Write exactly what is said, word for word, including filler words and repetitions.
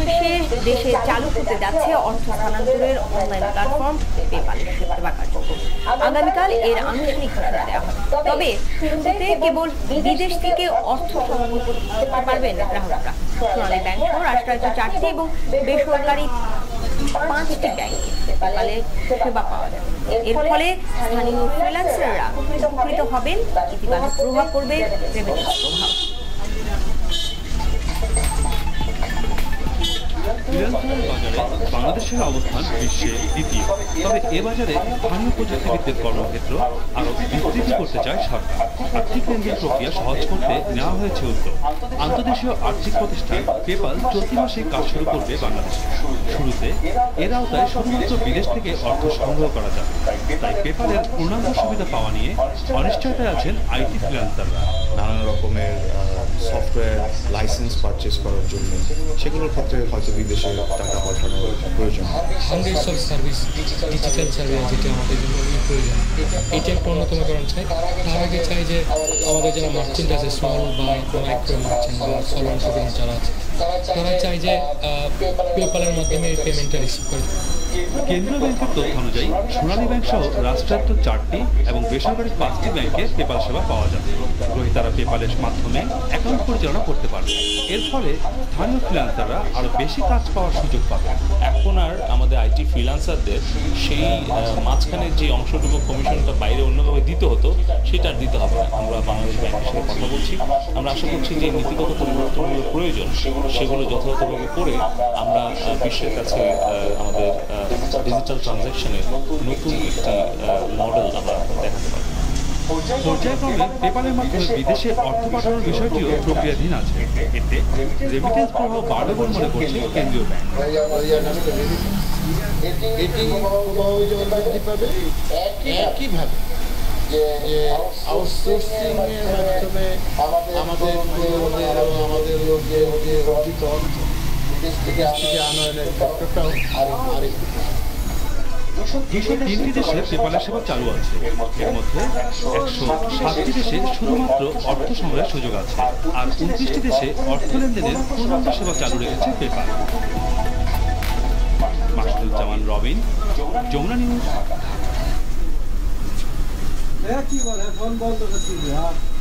সমাবেশে দেশে চালু হতে যাচ্ছে অর্থ স্থানান্তরের অনলাইন প্ল্যাটফর্ম পেপালের সেবা কার্যক্রম। আগামীকাল এর আনুষ্ঠানিক ঘোষণা দেওয়া হবে। তবে শুরুতে কেবল বিদেশ থেকে অর্থ সংগ্রহ করতে পারবেন গ্রাহকরা। সোনালী ব্যাংক সহ রাষ্ট্রায়ত্ত চারটি এবং বেসরকারি পাঁচটি ব্যাংকে পেপালের সেবা পাওয়া যাবে। এর ফলে স্থানীয় ফ্রিল্যান্সাররা উপকৃত হবেন, ইতিবাচক প্রভাব পড়বে রেমিটেন্স প্রভাব। ফ্রিল্যান্সার বাজারে বাংলাদেশের অবস্থান বিশ্বে দ্বিতীয়। তবে এ বাজারে স্থানীয় প্রযুক্তিবিদদের কর্মক্ষেত্র আরও বিস্তৃত করতে চায় সরকার। আর্থিক লেনদেন প্রক্রিয়া সহজ করতে নেওয়া হয়েছে উদ্যোগ। আন্তর্দেশীয় আর্থিক প্রতিষ্ঠান পেপাল চলতি মাসে কাজ শুরু করবে বাংলাদেশে। শুরুতে এর আওতায় শুধুমাত্র বিদেশ থেকে অর্থ সংগ্রহ করা যাবে। তাই পেপালের পূর্ণাঙ্গ সুবিধা পাওয়া নিয়ে অনিশ্চয়তায় আছেন আইটি ফ্রিল্যান্সাররা। নানা রকমের সফটওয়্যার লাইসেন্স পারচেস করার জন্য সেগুলোর ক্ষেত্রে হয়তো বিদেশে টাকা পাঠানোর প্রয়োজন। Hundreds of service, digital service যেটা আমাদের জন্য প্রয়োজন, এটা একটা অন্যতম কারণ চাই। তার আগে চাই যে আমাদের যারা মার্চেন্ট আছে, স্মল বা মাইক্রো মার্চেন্ট বা সল এন্টারপ্রেনার যারা আছে, তারা চাই যে পেপালের মাধ্যমে পেমেন্টটা রিসিভ করে। কেন্দ্রীয় ব্যাংকের তথ্য অনুযায়ী সোনালী ব্যাংক সহ রাষ্ট্রায়ত্ত চারটি এবং বেসরকারি পাঁচটি ব্যাংকে পেপাল সেবা পাওয়া যাবে। গ্রহীতারা পেপালের মাধ্যমে অ্যাকাউন্ট পরিচালনা করতে পারবে। এর ফলে স্থানীয় ফ্রিল্যান্সাররা আরও বেশি কাজ পাওয়ার সুযোগ পাবে। এখন আর আমাদের আইটি ফ্রিল্যান্সারদের সেই মাঝখানের যে অংশটুকু কমিশনটা বাইরে অন্যভাবে দিতে হতো, সেটা আর দিতে হবে না। আমরা বাংলাদেশ ব্যাংকের সাথে কথা বলছি। আমরা আশা করছি যে নীতিগত পরিবর্তনগুলো প্রয়োজন, সেগুলো যথাযথভাবে করে আমরা বিশ্বের কাছে আমাদের ডিজিটাল ট্রানজ্যাকশনের নতুন একটি মডেল আমরা দেখাতে পারি। পর্যায়ক্রমে পেপালের মাধ্যমে বিদেশে অর্থ পাঠানোর বিষয়টিও প্রক্রিয়াধীন আছে। এতে রেমিটেন্স প্রভাব বাড়বে বলে মনে করছে কেন্দ্রীয় ব্যাংক। একইভাবে যে আউটসোর্সিং এর মাধ্যমে আমাদের আমাদের যে অর্জিত অর্থ বিদেশ থেকে আনয়নের ক্ষেত্রটাও আরেকটু। তিনটি দেশে পেপালের সেবা চালু আছে। এর মধ্যে একশো সাতটি দেশে শুধুমাত্র অর্থ সংগ্রহের সুযোগ আছে, আর উনত্রিশটি দেশে অর্থ লেনদেনের পূর্ণাঙ্গ সেবা চালু রেখেছে পেপাল। মাসুদুজ্জামান রবিন, যমুনা নিউজ, ঢাকা।